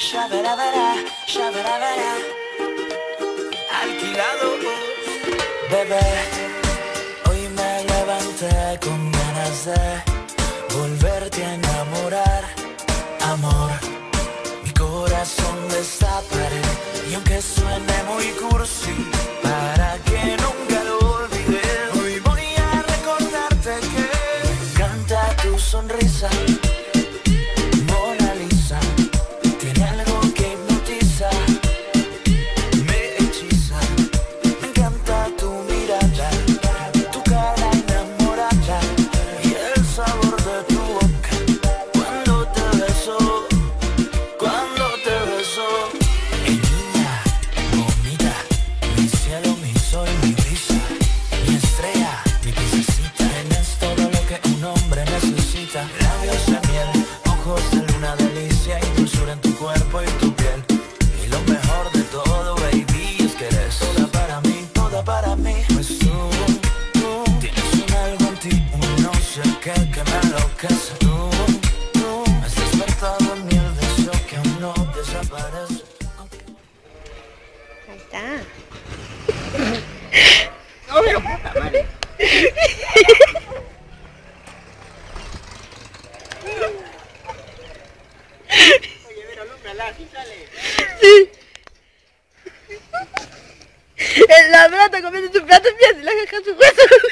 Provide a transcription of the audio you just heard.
ya verá, verá, ya verá, verá. Alquilado, bebé. Hoy me levanté con ganas de volverte a enamorar, amor. Mi corazón destaparé y aunque suene muy cursi, para que nunca lo olvides, hoy voy a recordarte que me encanta tu sonrisa. Labios de miel, ojos de luna, delicia y dulzura en tu cuerpo y tu piel. Y lo mejor de todo, baby, es que eres toda para mí. Pues tú tienes un algo en ti, un no sé qué que me enloquece. Tú has despertado en mí el deseo que aún no desaparece. Ahí está. No, pero puta madre. Oye, pero alúmbrala, así sale. Sí. El ladrón está comiendo su plato y la caja su hueso.